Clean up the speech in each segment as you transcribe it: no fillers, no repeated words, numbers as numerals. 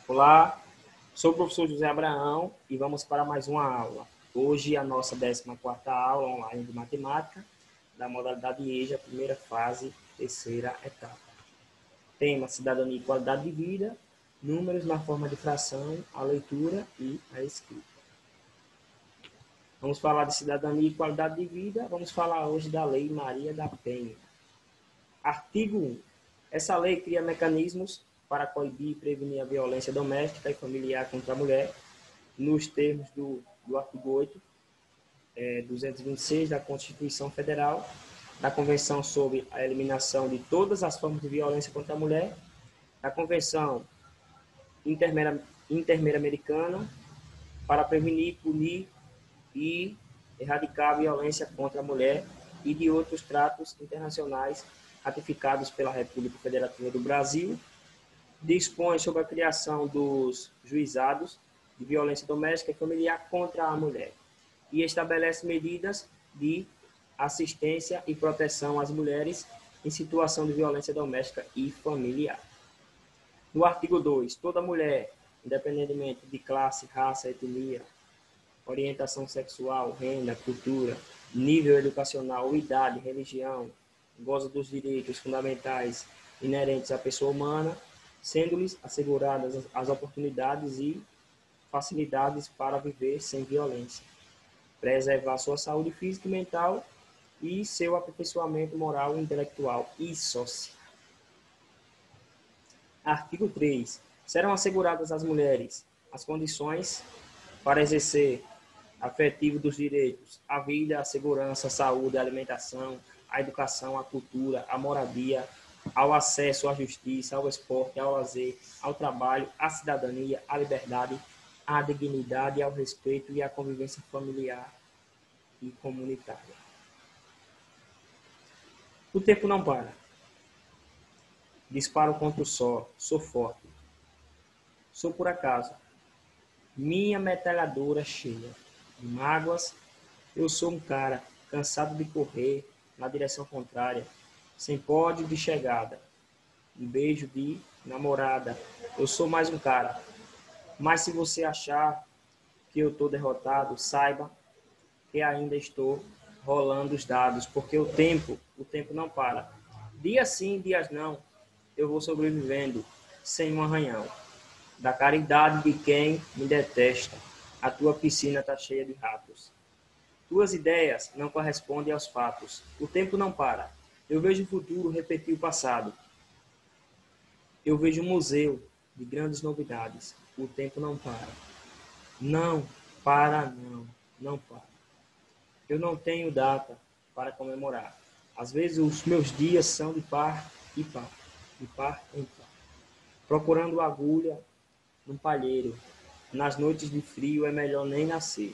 Olá, sou o professor José Abraão e vamos para mais uma aula. Hoje a nossa 14ª aula online de matemática da modalidade EJA, primeira fase, terceira etapa. Tema: cidadania e qualidade de vida, números na forma de fração, a leitura e a escrita. Vamos falar de cidadania e qualidade de vida, vamos falar hoje da Lei Maria da Penha. Artigo 1. Essa lei cria mecanismos para coibir e prevenir a violência doméstica e familiar contra a mulher, nos termos do artigo 8, 226 da Constituição Federal, da Convenção sobre a Eliminação de todas as formas de violência contra a mulher, da Convenção Interamericana para prevenir, punir e erradicar a violência contra a mulher e de outros tratos internacionais ratificados pela República Federativa do Brasil, dispõe sobre a criação dos juizados de violência doméstica e familiar contra a mulher e estabelece medidas de assistência e proteção às mulheres em situação de violência doméstica e familiar. No artigo 2, toda mulher, independentemente de classe, raça, etnia, orientação sexual, renda, cultura, nível educacional, idade, religião, goza dos direitos fundamentais inerentes à pessoa humana, sendo-lhes asseguradas as oportunidades e facilidades para viver sem violência, preservar sua saúde física e mental e seu aperfeiçoamento moral, intelectual e social. Artigo 3. Serão asseguradas às mulheres as condições para exercer afetivo dos direitos à vida, à segurança, à saúde, à alimentação, à educação, à cultura, à moradia, ao acesso à justiça, ao esporte, ao lazer, ao trabalho, à cidadania, à liberdade, à dignidade, ao respeito e à convivência familiar e comunitária. O tempo não para. Disparo contra o sol, sou forte. Sou por acaso. Minha metralhadora cheia de mágoas, eu sou um cara cansado de correr na direção contrária, sem pódio de chegada, um beijo de namorada. Eu sou mais um cara. Mas se você achar que eu estou derrotado, saiba que ainda estou rolando os dados, porque o tempo não para. Dias sim, dias não, eu vou sobrevivendo sem um arranhão. Da caridade de quem me detesta, a tua piscina está cheia de ratos. Tuas ideias não correspondem aos fatos. O tempo não para. Eu vejo o futuro repetir o passado. Eu vejo um museu de grandes novidades. O tempo não para. Não para, não para. Eu não tenho data para comemorar. Às vezes os meus dias são de par e par, de par em par. Procurando agulha num palheiro. Nas noites de frio é melhor nem nascer.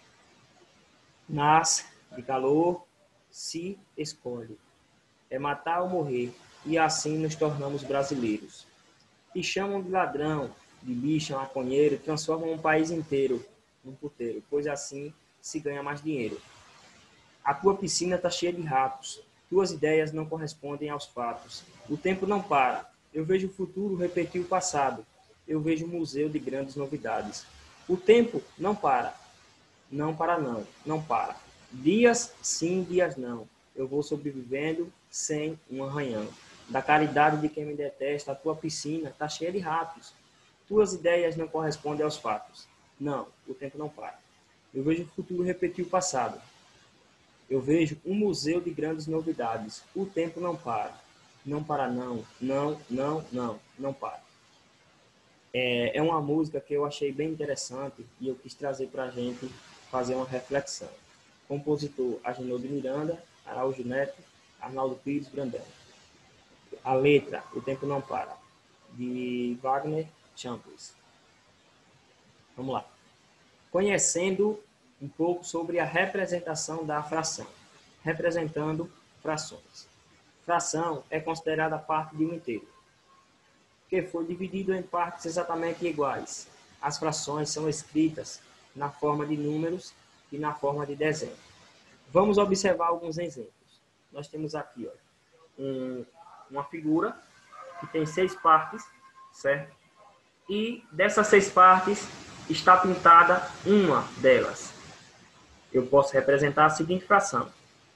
Nasce de calor, se escolhe. É matar ou morrer, e assim nos tornamos brasileiros. Te chamam de ladrão, de bicho, maconheiro, transformam um país inteiro num puteiro, pois assim se ganha mais dinheiro. A tua piscina está cheia de ratos, tuas ideias não correspondem aos fatos. O tempo não para, eu vejo o futuro repetir o passado, eu vejo um museu de grandes novidades. O tempo não para, não para não para. Dias sim, dias não, eu vou sobrevivendo sem um arranhão. Da caridade de quem me detesta, a tua piscina está cheia de ratos. Tuas ideias não correspondem aos fatos. Não, o tempo não para. Eu vejo o futuro repetir o passado. Eu vejo um museu de grandes novidades. O tempo não para. Não para não para. É uma música que eu achei bem interessante e eu quis trazer para a gente fazer uma reflexão. Compositor Agenor de Miranda, Araújo Neto, Arnaldo Pires Brandão. A letra, O Tempo Não Para, de Wagner Chambliss. Vamos lá. Conhecendo um pouco sobre a representação da fração. Representando frações. Fração é considerada parte de um inteiro, que foi dividido em partes exatamente iguais. As frações são escritas na forma de números e na forma de desenho. Vamos observar alguns exemplos. Nós temos aqui uma figura que tem 6 partes, certo? e dessas 6 partes está pintada uma delas. Eu posso representar a seguinte fração.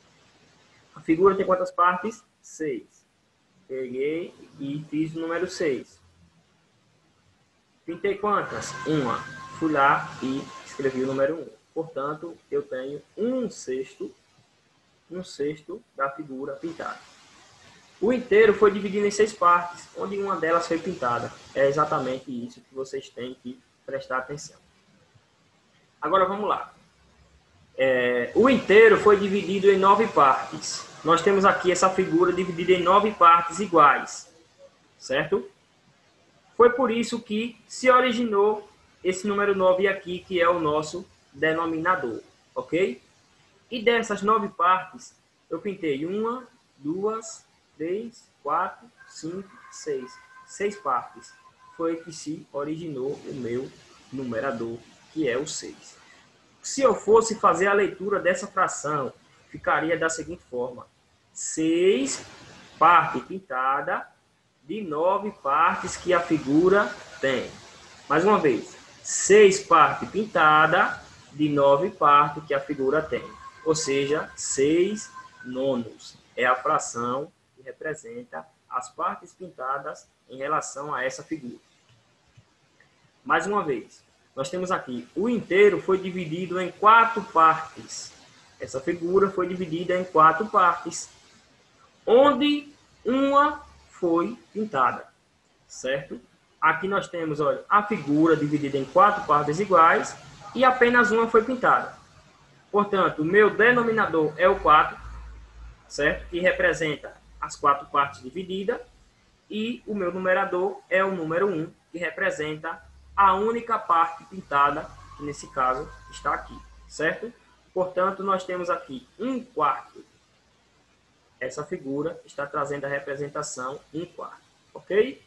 A figura tem quantas partes? 6. Peguei e fiz o número 6. Pintei quantas? Uma. Fui lá e escrevi o número 1. Portanto, eu tenho 1/6 da figura pintada. O inteiro foi dividido em 6 partes, onde uma delas foi pintada. É exatamente isso que vocês têm que prestar atenção. Agora vamos lá. O inteiro foi dividido em 9 partes. Nós temos aqui essa figura dividida em 9 partes iguais, certo? Foi por isso que se originou esse número 9 aqui, que é o nosso denominador, ok? E dessas 9 partes, eu pintei 1, 2, 3, 4, 5, 6. 6 partes. Foi que se originou o meu numerador, que é o 6. Se eu fosse fazer a leitura dessa fração, ficaria da seguinte forma. 6 parte pintada de 9 partes que a figura tem. Mais uma vez. 6 parte pintada de 9 partes que a figura tem. Ou seja, 6 nonos. É a fração que representa as partes pintadas em relação a essa figura. Mais uma vez, nós temos aqui, o inteiro foi dividido em 4 partes. Essa figura foi dividida em 4 partes, onde uma foi pintada, certo? Aqui nós temos, olha, a figura dividida em 4 partes iguais e apenas uma foi pintada. Portanto, o meu denominador é o 4, certo? Que representa as 4 partes divididas. E o meu numerador é o número 1, que representa a única parte pintada, que nesse caso está aqui, certo? Portanto, nós temos aqui 1/4. Essa figura está trazendo a representação 1/4, ok?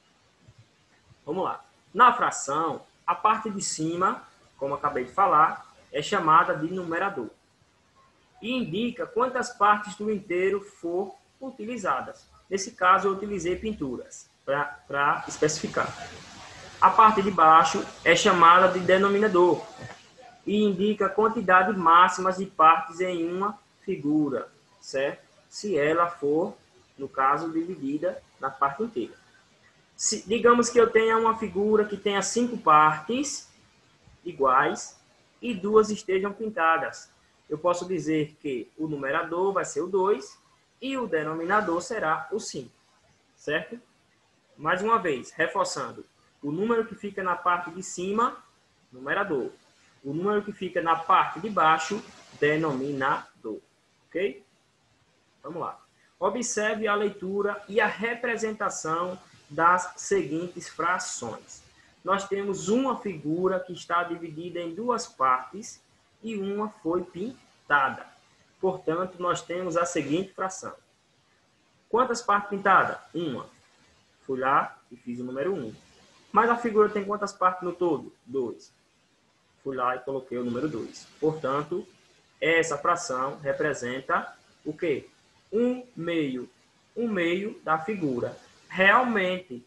Vamos lá. Na fração, a parte de cima, como acabei de falar, é chamada de numerador. E indica quantas partes do inteiro for utilizadas. Nesse caso, eu utilizei pinturas para especificar. A parte de baixo é chamada de denominador e indica a quantidade máxima de partes em uma figura, certo? Se ela for, no caso, dividida na parte inteira. Digamos que eu tenha uma figura que tenha 5 partes iguais e 2 estejam pintadas. Eu posso dizer que o numerador vai ser o 2 e o denominador será o 5, certo? Mais uma vez, reforçando. O número que fica na parte de cima, numerador. O número que fica na parte de baixo, denominador. Ok? Vamos lá. Observe a leitura e a representação das seguintes frações. Nós temos uma figura que está dividida em 2 partes e uma foi pintada. Portanto, nós temos a seguinte fração. Quantas partes pintadas? Uma. Fui lá e fiz o número 1. Mas a figura tem quantas partes no todo? 2. Fui lá e coloquei o número 2. Portanto, essa fração representa o quê? 1/2. 1/2 da figura. Realmente,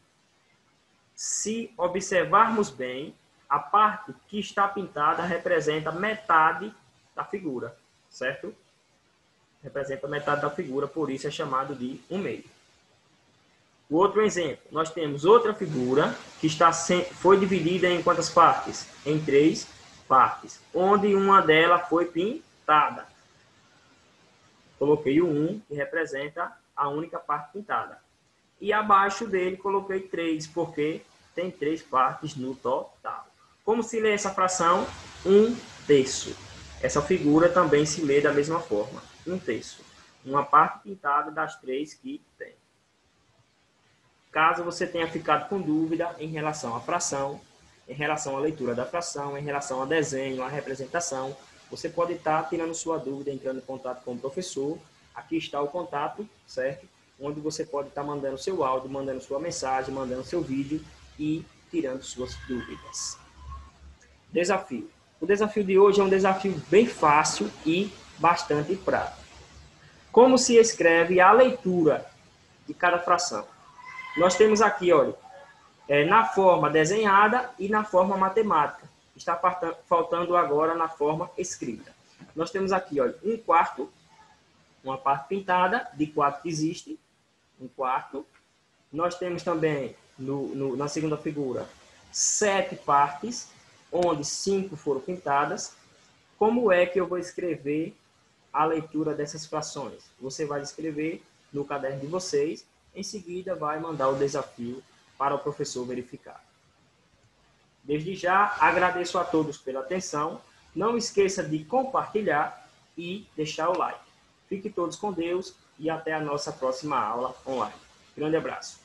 se observarmos bem, a parte que está pintada representa metade da figura, certo? Representa metade da figura, por isso é chamado de 1/2. O outro exemplo, nós temos outra figura que foi dividida em quantas partes? Em 3 partes, onde uma delas foi pintada. Coloquei o 1, que representa a única parte pintada. E abaixo dele coloquei 3, porque tem 3 partes no total. Como se lê essa fração? 1/3. Essa figura também se lê da mesma forma. 1/3. Uma parte pintada das 3 que tem. Caso você tenha ficado com dúvida em relação à fração, em relação à leitura da fração, em relação ao desenho, à representação, você pode estar tirando sua dúvida, entrando em contato com o professor. Aqui está o contato, certo? Onde você pode estar mandando seu áudio, mandando sua mensagem, mandando seu vídeo e tirando suas dúvidas. Desafio. O desafio de hoje é um desafio bem fácil e bastante prático. Como se escreve a leitura de cada fração? Nós temos aqui, olha, na forma desenhada e na forma matemática. Está faltando agora na forma escrita. Nós temos aqui, olha, um quarto, uma parte pintada, de 4 que existe, um quarto. Nós temos também, na segunda figura, 7 partes, onde 5 foram pintadas. Como é que eu vou escrever a leitura dessas frações? Você vai escrever no caderno de vocês, em seguida vai mandar o desafio para o professor verificar. Desde já, agradeço a todos pela atenção. Não esqueça de compartilhar e deixar o like. Fiquem todos com Deus e até a nossa próxima aula online. Grande abraço.